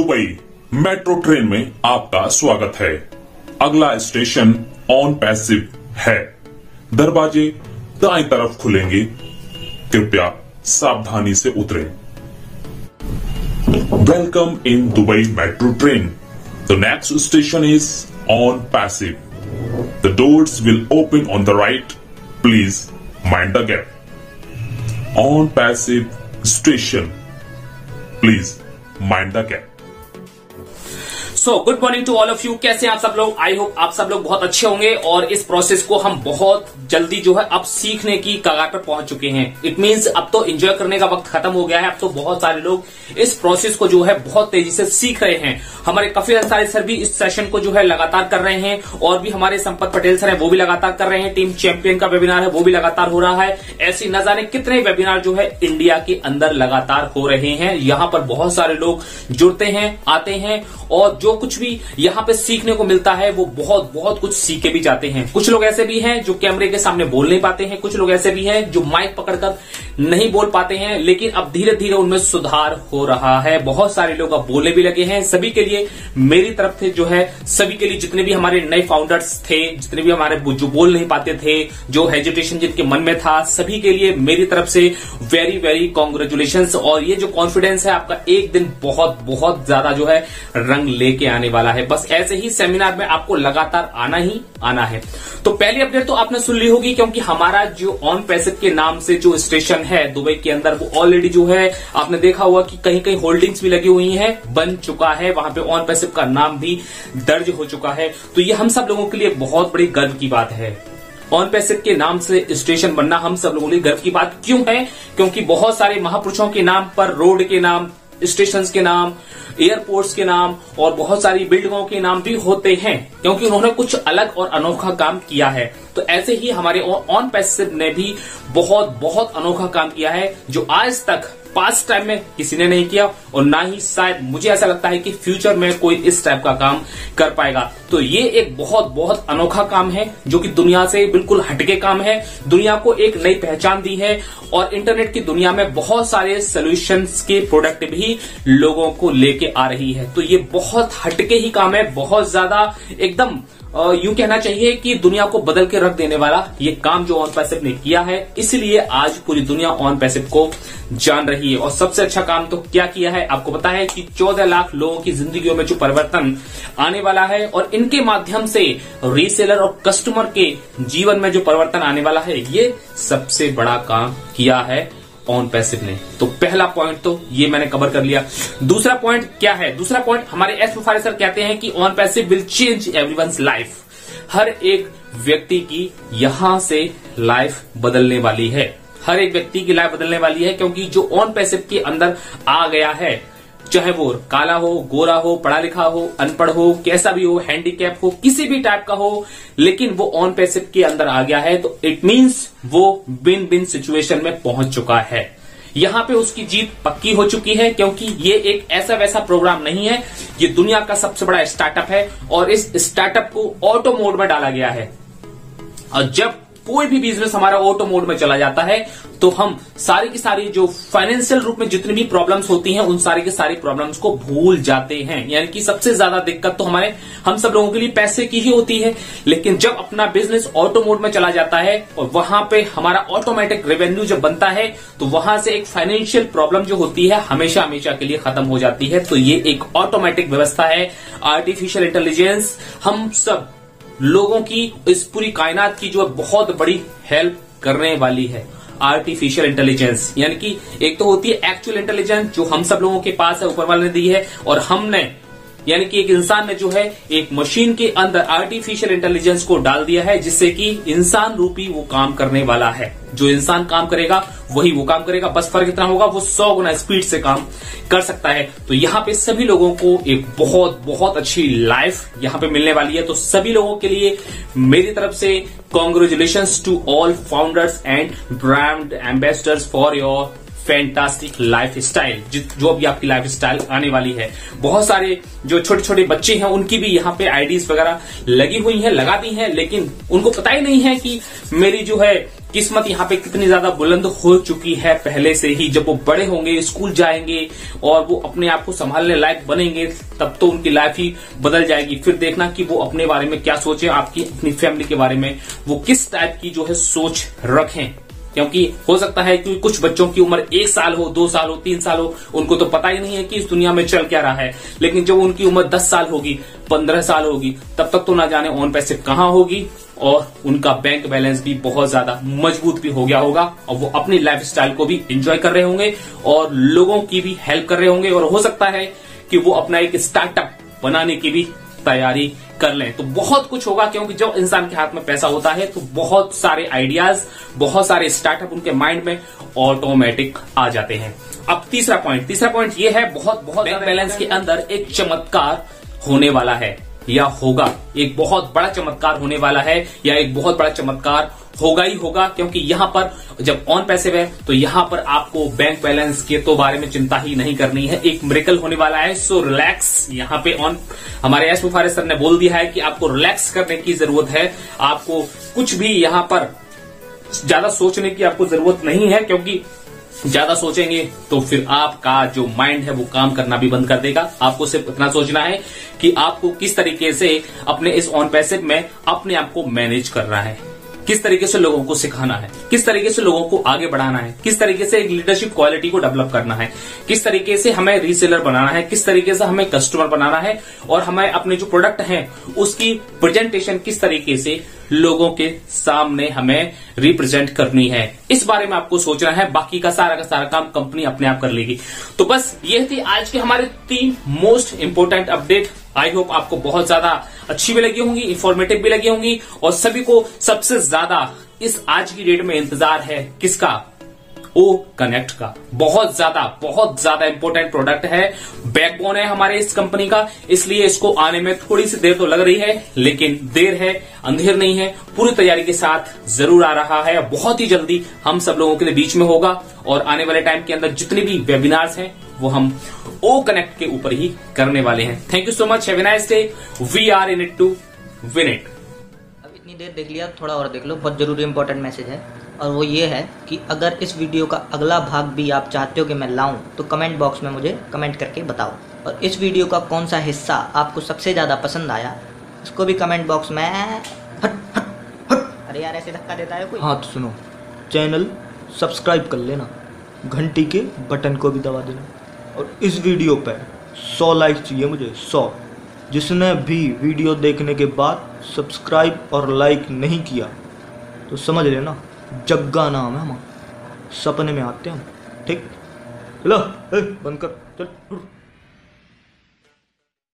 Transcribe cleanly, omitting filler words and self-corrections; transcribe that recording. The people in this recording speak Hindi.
दुबई मेट्रो ट्रेन में आपका स्वागत है। अगला स्टेशन ऑन पैसिव है। दरवाजे दाएं तरफ खुलेंगे, कृपया सावधानी से उतरें। Welcome in Dubai metro train. The next station is Onpassive. The doors will open on the right, please mind the gap. Onpassive station, please mind the gap. So good morning to all of you. कैसे हैं आप सब लोग? आई होप आप सब लोग बहुत अच्छे होंगे और इस प्रोसेस को हम बहुत जल्दी जो है अब सीखने की कगार पर पहुंच चुके हैं। इट मींस अब तो एंजॉय करने का वक्त खत्म हो गया है। अब तो बहुत सारे लोग इस प्रोसेस को जो है बहुत तेजी से सीख रहे हैं। हमारे कफील अंसारी सर भी इस सेशन को जो है लगातार कर रहे हैं और भी हमारे संपत पटेल सर है वो भी लगातार कर रहे हैं। टीम चैंपियन का वेबिनार है वो भी लगातार हो रहा है। ऐसी न जाने कितने वेबिनार जो है इंडिया के अंदर लगातार हो रहे हैं। यहां पर बहुत सारे लोग जुड़ते हैं, आते हैं और जो कुछ भी यहां पे सीखने को मिलता है वो बहुत बहुत कुछ सीख के भी जाते हैं। कुछ लोग ऐसे भी हैं जो कैमरे के सामने बोल नहीं पाते हैं, कुछ लोग ऐसे भी हैं जो माइक पकड़कर नहीं बोल पाते हैं, लेकिन अब धीरे धीरे उनमें सुधार हो रहा है। बहुत सारे लोग अब बोलने भी लगे हैं। सभी के लिए मेरी तरफ से जो है, सभी के लिए जितने भी हमारे नए फाउंडर्स थे, जितने भी हमारे जो बोल नहीं पाते थे, जो हेजिटेशन जिनके मन में था, सभी के लिए मेरी तरफ से वेरी वेरी कॉन्ग्रेचुलेशंस। और ये जो कॉन्फिडेंस है आपका एक दिन बहुत बहुत ज्यादा जो है रंग लेके आने वाला है। बस ऐसे ही सेमिनार में आपको लगातार आना ही आना है। तो पहली अपडेट तो आपने सुन ली होगी, क्योंकि हमारा जो ऑन पैसिव के नाम से जो स्टेशन है दुबई के अंदर वो ऑलरेडी जो है आपने देखा हुआ कि कहीं कहीं होल्डिंग्स भी लगी हुई हैं, बन चुका है। वहां पे ऑन पैसिव का नाम भी दर्ज हो चुका है। तो ये हम सब लोगों के लिए बहुत बड़ी गर्व की बात है। ऑन पैसिव के नाम से स्टेशन बनना हम सब लोगों के लिए गर्व की बात क्यों है? क्योंकि बहुत सारे महापुरुषों के नाम पर रोड के नाम, स्टेशंस के नाम, एयरपोर्ट्स के नाम और बहुत सारी बिल्डिंगों के नाम भी होते हैं, क्योंकि उन्होंने कुछ अलग और अनोखा काम किया है। तो ऐसे ही हमारे ऑन पैसिव ने भी बहुत बहुत अनोखा काम किया है, जो आज तक पास्ट टाइम में किसी ने नहीं किया और ना ही शायद मुझे ऐसा लगता है कि फ्यूचर में कोई इस टाइप का काम कर पाएगा। तो ये एक बहुत बहुत अनोखा काम है, जो कि दुनिया से बिल्कुल हटके काम है। दुनिया को एक नई पहचान दी है और इंटरनेट की दुनिया में बहुत सारे सॉल्यूशंस के प्रोडक्ट भी लोगों को लेके आ रही है। तो ये बहुत हटके ही काम है, बहुत ज्यादा एकदम यूं कहना चाहिए कि दुनिया को बदल के रख देने वाला ये काम जो ऑन पैसिव ने किया है। इसलिए आज पूरी दुनिया ऑन पैसिव को जान रही है। और सबसे अच्छा काम तो क्या किया है आपको पता है कि 14 लाख लोगों की जिंदगियों में जो परिवर्तन आने वाला है और इनके माध्यम से रीसेलर और कस्टमर के जीवन में जो परिवर्तन आने वाला है, ये सबसे बड़ा काम किया है ऑन पैसिव ने। तो पहला पॉइंट तो ये मैंने कवर कर लिया। दूसरा पॉइंट क्या है? दूसरा पॉइंट हमारे एस मुफारी सर कहते हैं कि Onpassive will change everyone's life. हर एक व्यक्ति की यहां से लाइफ बदलने वाली है। हर एक व्यक्ति की लाइफ बदलने वाली है, क्योंकि जो ऑन पैसिव के अंदर आ गया है, चाहे वो काला हो, गोरा हो, पढ़ा लिखा हो, अनपढ़ हो, कैसा भी हो, हैंडीकैप हो, किसी भी टाइप का हो, लेकिन वो ऑन पैसिव के अंदर आ गया है, तो इट मींस वो विन विन सिचुएशन में पहुंच चुका है। यहां पे उसकी जीत पक्की हो चुकी है, क्योंकि ये एक ऐसा वैसा प्रोग्राम नहीं है। ये दुनिया का सबसे बड़ा स्टार्टअप है और इस स्टार्टअप को ऑटो मोड में डाला गया है। और जब कोई भी बिजनेस हमारा ऑटो मोड में चला जाता है तो हम सारी की सारी जो फाइनेंशियल रूप में जितनी भी प्रॉब्लम्स होती हैं उन सारी की सारी प्रॉब्लम्स को भूल जाते हैं। यानी कि सबसे ज्यादा दिक्कत तो हम सब लोगों के लिए पैसे की ही होती है। लेकिन जब अपना बिजनेस ऑटो मोड में चला जाता है और वहां पे हमारा ऑटोमेटिक रेवेन्यू जब बनता है, तो वहां से एक फाइनेंशियल प्रॉब्लम जो होती है हमेशा हमेशा के लिए खत्म हो जाती है। तो ये एक ऑटोमेटिक व्यवस्था है। आर्टिफिशियल इंटेलिजेंस हम सब लोगों की, इस पूरी कायनात की जो बहुत बड़ी हेल्प करने वाली है। आर्टिफिशियल इंटेलिजेंस यानी कि एक तो होती है एक्चुअल इंटेलिजेंस जो हम सब लोगों के पास है, ऊपर वाले ने दी है, और हमने यानी कि एक इंसान ने जो है एक मशीन के अंदर आर्टिफिशियल इंटेलिजेंस को डाल दिया है, जिससे कि इंसान रूपी वो काम करने वाला है। जो इंसान काम करेगा वही वो काम करेगा, बस फर्क इतना होगा वो 100 गुना स्पीड से काम कर सकता है। तो यहाँ पे सभी लोगों को एक बहुत बहुत अच्छी लाइफ यहाँ पे मिलने वाली है। तो सभी लोगों के लिए मेरी तरफ से congratulations to all founders and brand ambassadors for your fantastic lifestyle, जो भी आपकी लाइफ स्टाइल आने वाली है। बहुत सारे जो छोटे छोटे बच्चे हैं उनकी भी यहाँ पे आईडीज वगैरह लगी हुई हैं, लगा दी हैं, लेकिन उनको पता ही नहीं है कि मेरी जो है किस्मत यहाँ पे कितनी ज्यादा बुलंद हो चुकी है पहले से ही। जब वो बड़े होंगे, स्कूल जाएंगे और वो अपने आप को संभालने लायक बनेंगे, तब तो उनकी लाइफ ही बदल जाएगी। फिर देखना कि वो अपने बारे में क्या सोचे, आपकी अपनी फैमिली के बारे में वो किस टाइप की जो है सोच रखें। क्योंकि हो सकता है कि कुछ बच्चों की उम्र 1 साल हो, 2 साल हो, 3 साल हो, उनको तो पता ही नहीं है कि इस दुनिया में चल क्या रहा है। लेकिन जब उनकी उम्र 10 साल होगी, 15 साल होगी, तब तक तो ना जाने ऑन पैसे कहां होगी और उनका बैंक बैलेंस भी बहुत ज्यादा मजबूत भी हो गया होगा और वो अपनी लाइफ स्टाइल को भी एंजॉय कर रहे होंगे और लोगों की भी हेल्प कर रहे होंगे। और हो सकता है कि वो अपना एक स्टार्टअप बनाने की भी तैयारी कर लें। तो बहुत कुछ होगा, क्योंकि जब इंसान के हाथ में पैसा होता है तो बहुत सारे आइडियाज, बहुत सारे स्टार्टअप उनके माइंड में ऑटोमेटिक आ जाते हैं। अब तीसरा पॉइंट ये है, बहुत बैंक बैलेंस के अंदर एक चमत्कार होने वाला है या होगा, एक बहुत बड़ा चमत्कार होने वाला है या एक बहुत बड़ा चमत्कार होगा ही होगा। क्योंकि यहाँ पर जब ऑन पैसिव है तो यहाँ पर आपको बैंक बैलेंस के तो बारे में चिंता ही नहीं करनी है, एक मिरेकल होने वाला है। सो रिलैक्स, यहाँ पे ऑन हमारे एस मुफारिज सर ने बोल दिया है कि आपको रिलैक्स करने की जरूरत है। आपको कुछ भी यहाँ पर ज्यादा सोचने की आपको जरूरत नहीं है, क्योंकि ज्यादा सोचेंगे तो फिर आपका जो माइंड है वो काम करना भी बंद कर देगा। आपको सिर्फ इतना सोचना है कि आपको किस तरीके से अपने इस ऑन पैसिव में अपने आप को मैनेज करना है, किस तरीके से लोगों को सिखाना है, किस तरीके से लोगों को आगे बढ़ाना है, किस तरीके से एक लीडरशिप क्वालिटी को डेवलप करना है, किस तरीके से हमें रीसेलर बनाना है, किस तरीके से हमें कस्टमर बनाना है और हमें अपने जो प्रोडक्ट हैं उसकी प्रेजेंटेशन किस तरीके से लोगों के सामने हमें रिप्रेजेंट करनी है। इस बारे में आपको सोचना है, बाकी का सारा काम कंपनी अपने आप कर लेगी। तो बस ये थी आज के हमारे 3 most important update. I hope आपको बहुत ज्यादा अच्छी भी लगी होंगी, इंफॉर्मेटिव भी लगी होंगी और सभी को सबसे ज्यादा इस आज की डेट में इंतजार है किसका? ओ कनेक्ट का। बहुत ज्यादा इंपॉर्टेंट प्रोडक्ट है, बैकबोन है हमारे इस कंपनी का, इसलिए इसको आने में थोड़ी सी देर तो लग रही है, लेकिन देर है अंधेर नहीं है, पूरी तैयारी के साथ जरूर आ रहा है। बहुत ही जल्दी हम सब लोगों के बीच में होगा और आने वाले टाइम के अंदर जितने भी वेबिनार्स हैं वो हम ओ कनेक्ट के ऊपर ही करने वाले हैं। Thank you so much, have a nice day, we are in it to win it. अब इतनी देर देख लिया, थोड़ा और देख लो, बहुत जरूरी इंपॉर्टेंट मैसेज है और वो ये है कि अगर इस वीडियो का अगला भाग भी आप चाहते हो कि मैं लाऊं तो कमेंट बॉक्स में मुझे कमेंट करके बताओ। और इस वीडियो का कौन सा हिस्सा आपको सबसे ज़्यादा पसंद आया उसको भी कमेंट बॉक्स में अरे यार ऐसे धक्का देता है कोई। हाँ तो सुनो, चैनल सब्सक्राइब कर लेना, घंटी के बटन को भी दबा देना और इस वीडियो पर 100 लाइक चाहिए मुझे, 100। जिसने भी वीडियो देखने के बाद सब्सक्राइब और लाइक नहीं किया तो समझ लेना जग्गा नाम है हमारा, सपने में आते हैं हम। ठीक, चलो बंद कर, चल।